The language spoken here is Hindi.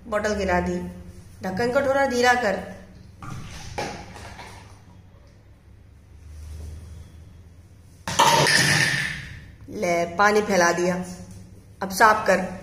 बोतल गिरा दी। ढक्कन को थोड़ा धीरा कर। ले पानी फैला दिया। अब साफ कर।